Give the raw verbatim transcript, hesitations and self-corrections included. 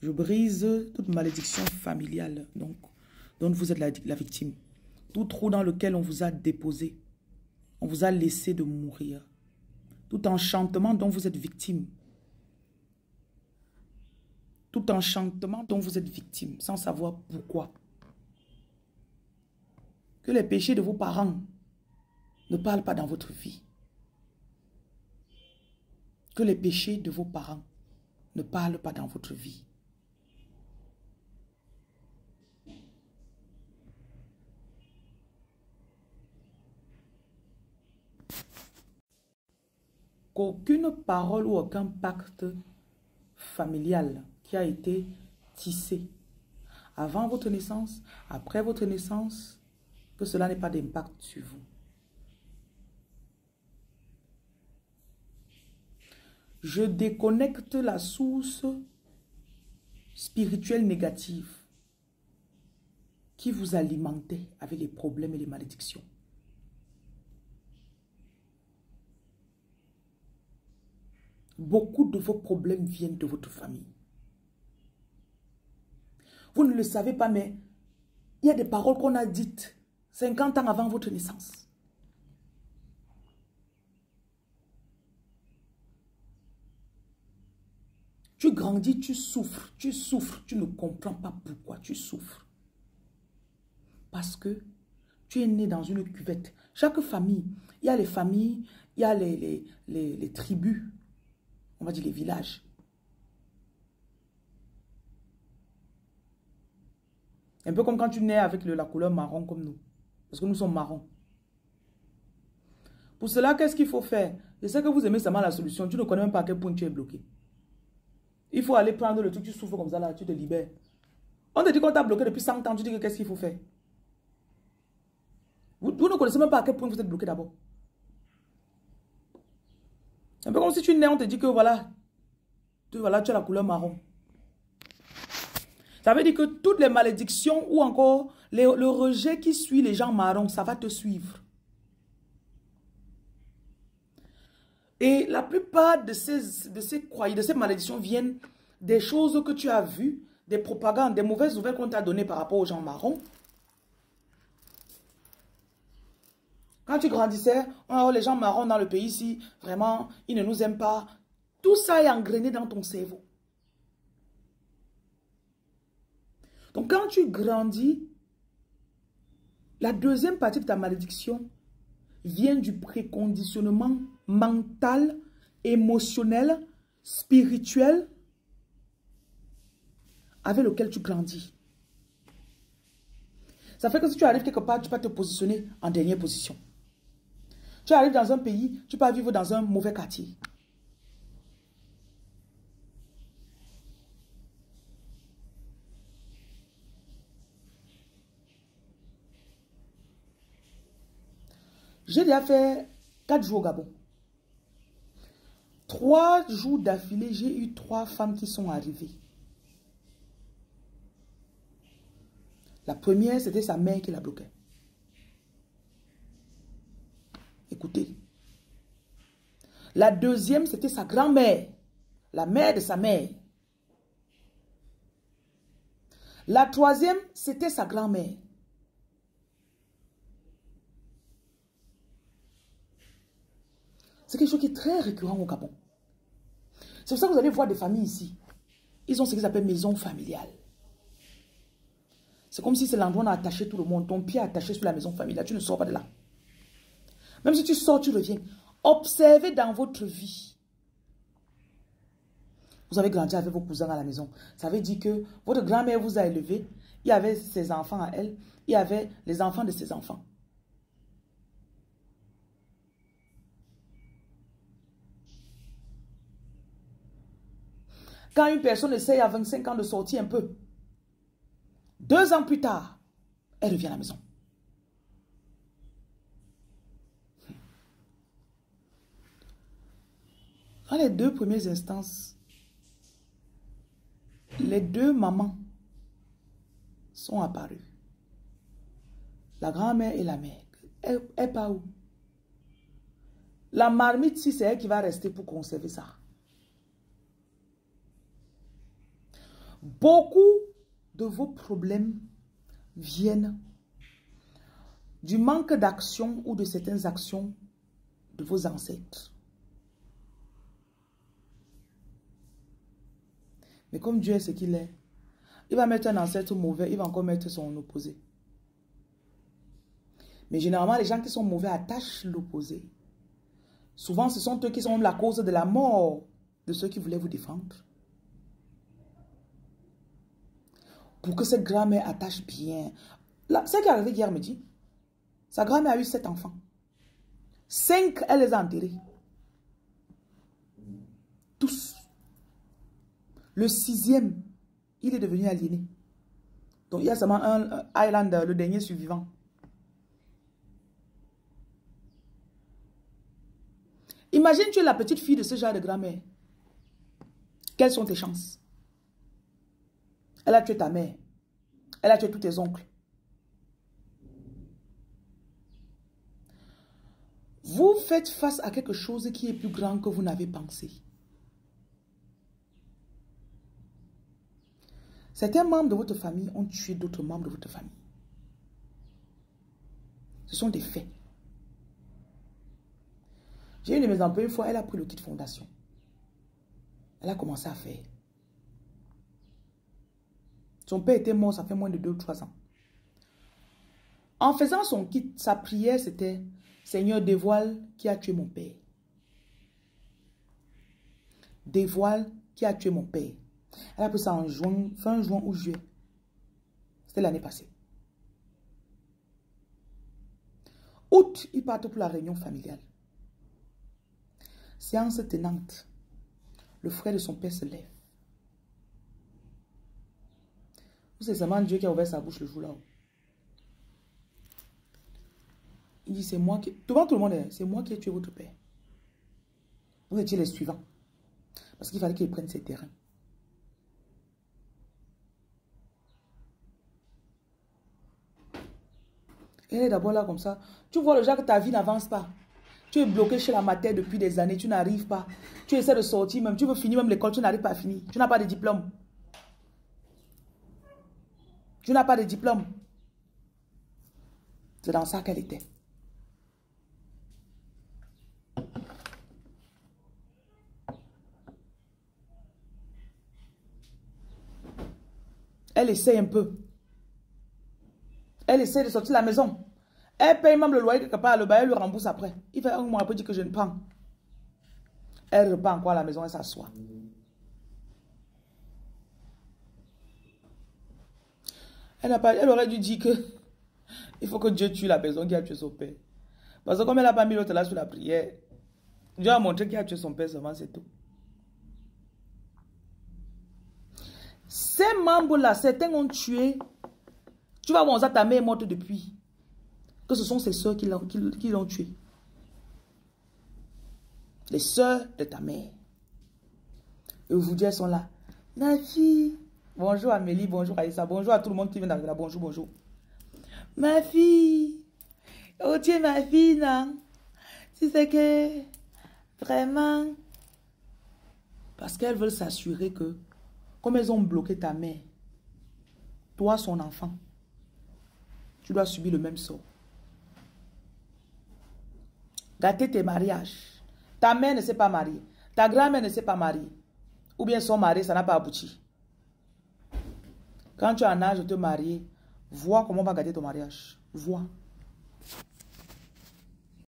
Je brise toute malédiction familiale donc, dont vous êtes la, la victime. Tout trou dans lequel on vous a déposé. On vous a laissé de mourir. Tout enchantement dont vous êtes victime. Tout enchantement dont vous êtes victime, sans savoir pourquoi. Que les péchés de vos parents ne parlent pas dans votre vie. Que les péchés de vos parents ne parlent pas dans votre vie. Qu'aucune parole ou aucun pacte familial qui a été tissé avant votre naissance, après votre naissance, que cela n'ait pas d'impact sur vous. Je déconnecte la source spirituelle négative qui vous alimentait avec les problèmes et les malédictions. Beaucoup de vos problèmes viennent de votre famille. Vous ne le savez pas, mais il y a des paroles qu'on a dites cinquante ans avant votre naissance. Tu grandis, tu souffres, tu souffres, tu ne comprends pas pourquoi tu souffres. Parce que tu es né dans une cuvette. Chaque famille, il y a les familles, il y a les, les, les, les tribus, on va dire les villages. Un peu comme quand tu nais avec le, la couleur marron comme nous. Parce que nous sommes marrons. Pour cela, qu'est-ce qu'il faut faire? Je sais que vous aimez seulement la solution. Tu ne connais même pas à quel point tu es bloqué. Il faut aller prendre le truc, tu souffres comme ça là, tu te libères. On te dit qu'on t'a bloqué depuis cent ans, tu dis que qu'est-ce qu'il faut faire? Vous, vous ne connaissez même pas à quel point vous êtes bloqué d'abord. Un peu comme si tu nais, on te dit que voilà, tu, voilà, tu as la couleur marron. Ça veut dire que toutes les malédictions ou encore les, le rejet qui suit les gens marrons, ça va te suivre. Et la plupart de ces, de ces croyances, de ces malédictions viennent des choses que tu as vues, des propagandes, des mauvaises nouvelles qu'on t'a données par rapport aux gens marrons. Quand tu grandissais, oh, les gens marrons dans le pays ici, vraiment, ils ne nous aiment pas. Tout ça est engrainé dans ton cerveau. Donc quand tu grandis, la deuxième partie de ta malédiction vient du préconditionnement mental, émotionnel, spirituel avec lequel tu grandis. Ça fait que si tu arrives quelque part, tu vas te positionner en dernière position. Tu arrives dans un pays, tu vas vivre dans un mauvais quartier. J'ai déjà fait quatre jours au Gabon. Trois jours d'affilée, j'ai eu trois femmes qui sont arrivées. La première, c'était sa mère qui la bloquait. Écoutez. La deuxième, c'était sa grand-mère. La mère de sa mère. La troisième, c'était sa grand-mère. C'est quelque chose qui est très récurrent au Gabon. C'est pour ça que vous allez voir des familles ici. Ils ont ce qu'ils appellent maison familiale. C'est comme si c'est l'endroit où on a attaché tout le monde. Ton pied est attaché sur la maison familiale. Tu ne sors pas de là. Même si tu sors, tu reviens. Observez dans votre vie. Vous avez grandi avec vos cousins à la maison. Ça veut dire que votre grand-mère vous a élevé. Il y avait ses enfants à elle. Il y avait les enfants de ses enfants. Quand une personne essaye à vingt-cinq ans de sortir un peu, deux ans plus tard, elle revient à la maison. Dans les deux premières instances, les deux mamans sont apparues. La grand-mère et la mère. Elle, elle part où? La marmite, si c'est elle qui va rester pour conserver ça. Beaucoup de vos problèmes viennent du manque d'action ou de certaines actions de vos ancêtres. Mais comme Dieu est ce qu'il est, il va mettre un ancêtre mauvais, il va encore mettre son opposé. Mais généralement, les gens qui sont mauvais attachent l'opposé. Souvent, ce sont eux qui sont la cause de la mort de ceux qui voulaient vous défendre. Pour que cette grand-mère attache bien. Ce qui est arrivé hier midi, sa grand-mère a eu sept enfants. Cinq, elle les a enterrés. Tous. Le sixième, il est devenu aliéné. Donc, il y a seulement un Island, le dernier survivant. Imagine, tu es la petite fille de ce genre de grand-mère. Quelles sont tes chances? Elle a tué ta mère. Elle a tué tous tes oncles. Vous faites face à quelque chose qui est plus grand que vous n'avez pensé. Certains membres de votre famille ont tué d'autres membres de votre famille. Ce sont des faits. J'ai une de mes employées, une fois, elle a pris le kit fondation. Elle a commencé à faire. Son père était mort, ça fait moins de deux ou trois ans. En faisant son kit, sa prière, c'était « Seigneur, dévoile qui a tué mon père. Dévoile qui a tué mon père. » Elle a pris ça en juin, fin juin ou juillet. C'était l'année passée. Août, ils partent pour la réunion familiale. Séance tenante. Le frère de son père se lève. C'est seulement Dieu qui a ouvert sa bouche le jour-là. Il dit, c'est moi qui... Devant tout le monde, c'est moi qui ai tué votre père. Vous étiez les suivants. Parce qu'il fallait qu'il prenne ses terrains. Elle est d'abord là comme ça. Tu vois le genre que ta vie n'avance pas. Tu es bloqué chez la mater depuis des années. Tu n'arrives pas. Tu essaies de sortir même. Tu veux finir même l'école. Tu n'arrives pas à finir. Tu n'as pas de diplôme. Tu n'as pas de diplôme. C'est dans ça qu'elle était. Elle essaie un peu. Elle essaie de sortir de la maison. Elle paye même le loyer quelque part. Le bailleur le rembourse après. Il fait un mois après dire que je ne prends. Elle repart encore à la maison et s'assoit. Elle, n'a pas, elle aurait dû dire que il faut que Dieu tue la personne qui a tué son père. Parce que comme elle n'a pas mis l'autre là sur la prière, Dieu a montré qu'il a tué son père seulement, c'est tout. Ces membres-là, certains ont tué. Tu vas voir ça, ta mère est morte depuis. Que ce sont ses soeurs qui l'ont qui, qui l'ont tué. Les soeurs de ta mère. Et aujourd'hui, elles sont là. Ma fille. Bonjour Amélie, bonjour Aïssa, bonjour à tout le monde qui vient d'arriver là. Bonjour, bonjour. Ma fille. Oh Dieu, ma fille, non. Tu sais que vraiment. Parce qu'elles veulent s'assurer que, comme elles ont bloqué ta mère, toi, son enfant, tu dois subir le même sort. Gâter tes mariages. Ta mère ne s'est pas mariée. Ta grand-mère ne s'est pas mariée. Ou bien son mari, ça n'a pas abouti. Quand tu es en âge de te marier, vois comment on va gâter ton mariage. Vois.